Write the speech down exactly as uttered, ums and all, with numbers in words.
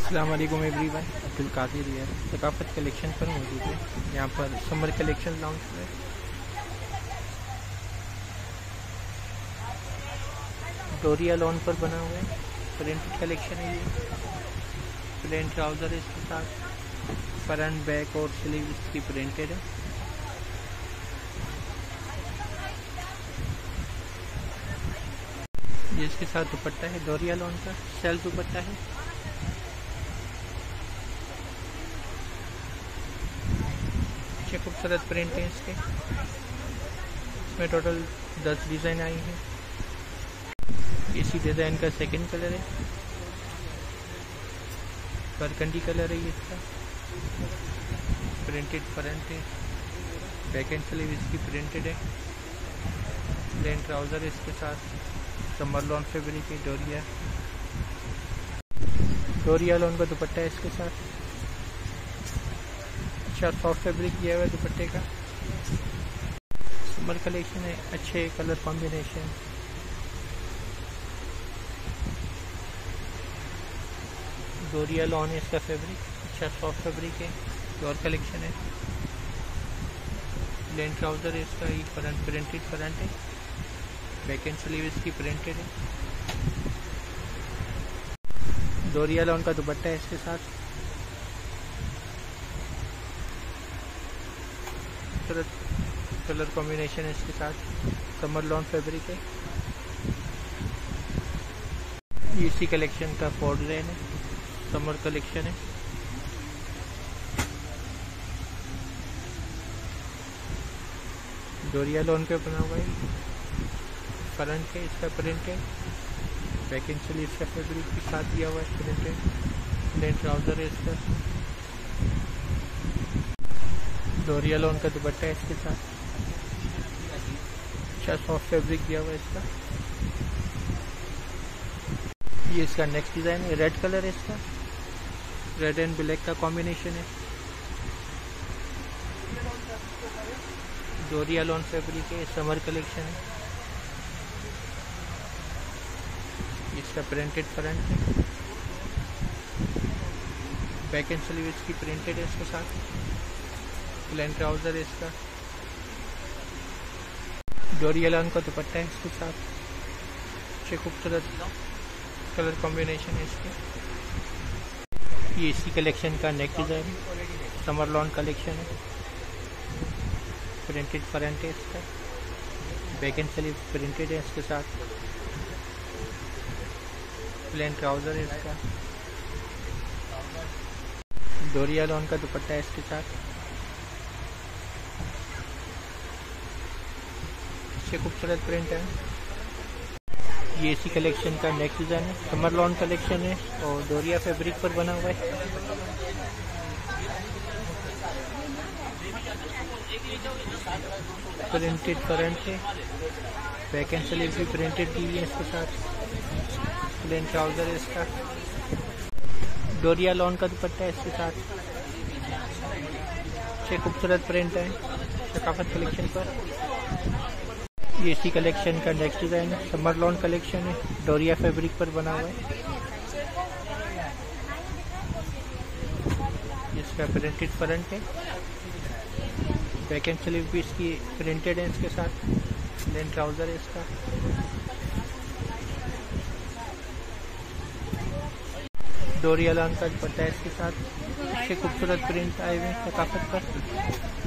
अस्सलाम वालेकुम एवरीवन, अब्दुल कादिर है। सकाफत कलेक्शन पर मौजूद है। यहाँ पर समर कलेक्शन लॉन्च है। डोरिया लॉन पर बना हुआ है, प्रिंटेड कलेक्शन है। ये प्लेन ट्राउज़र है, इसके साथ फ्रंट बैक और स्लीव इसकी प्रिंटेड है। ये इसके साथ दुपट्टा है, डोरिया लॉन का सेल्फ दुपट्टा है। अच्छे खूबसूरत प्रिंट है इसके। इसमें टोटल दस डिज़ाइन आई हैं। इसी डिज़ाइन का सेकंड कलर है, बरगंडी कलर है। ये इसका प्रिंटेड फ्रंट है, बैक एंड स्लीव इसकी प्रिंटेड है। प्लेन ट्राउज़र है इसके साथ, समर लॉन फैब्रिक है। डोरिया डोरिया लॉन का दुपट्टा है इसके साथ। अच्छा सॉफ्ट फैब्रिक किया हुआ है दुपट्टे का। समर कलेक्शन है, अच्छे कलर कॉम्बिनेशन। डोरिया लॉन है इसका फैब्रिक, अच्छा सॉफ्ट फैब्रिक है। प्योर कलेक्शन है। प्लेन ट्राउज़र है इसका, ये फ्रंट प्रिंटेड फ्रंट है। बैक एंड स्लीव इसकी प्रिंटेड है। डोरिया लॉन का दुपट्टा है इसके साथ। कलर कॉम्बिनेशन है इसके साथ। समर लॉन फैब्रिक है। इसी कलेक्शन का फोर डिजाइन है, समर कलेक्शन है। डोरिया लॉन पे बना हुआ है, फ्रंट है इसका प्रिंट है। बैक एंड स्लीव इसका फैब्रिक के साथ दिया हुआ है, प्रिंट है। प्लेन ट्राउज़र है इसका। डोरिया लॉन का दुपट्टा है इसके साथ। अच्छा सॉफ्ट फैब्रिक दिया हुआ है इसका। ये इसका नेक्स्ट डिज़ाइन है, रेड कलर है इसका। रेड एंड ब्लैक का कॉम्बिनेशन है। डोरिया लॉन फैब्रिक है, समर कलेक्शन है। इसका प्रिंटेड फ्रंट है, बैक एंड स्लीव इसकी प्रिंटेड है इसके साथ। प्लेन ट्राउज़र है इसका। डोरिया लॉन का दुपट्टा है इसके साथ। अच्छे खूबसूरत कलर कॉम्बिनेशन है इसके। ये इसी कलेक्शन का नेक्स्ट डिज़ाइन है, समर लॉन कलेक्शन है। प्रिंटेड फ्रंट है इसका। बैक एंड स्लीव प्रिंटेड है इसके साथ। प्लेन ट्राउज़र है इसका। डोरिया लॉन का दुपट्टा है इसके साथ। अच्छे खूबसूरत प्रिंट है। ये इसी कलेक्शन का नेक्स्ट डिज़ाइन है, समर लॉन कलेक्शन है और डोरिया फैब्रिक पर बना हुआ है। प्रिंटेड फ्रंट है, बैक एंड स्लीव भी प्रिंटेड की हुई है इसके साथ। प्लेन ट्राउज़र है इसका। डोरिया लॉन का दुपट्टा है इसके साथ। अच्छे खूबसूरत प्रिंट है सकाफत कलेक्शन पर। ये इसी कलेक्शन का नेक्स्ट डिज़ाइन है, समर लॉन कलेक्शन है। डोरिया फैब्रिक पर बना हुआ है। इसका प्रिंटेड फ्रंट है, बैक एंड स्लीव भी इसकी प्रिंटेड है इसके साथ। प्लेन ट्राउज़र है इसका। डोरिया लॉन का दुपट्टा है इसके साथ। अच्छे खूबसूरत प्रिंट आए हुए हैं सकाफत पर।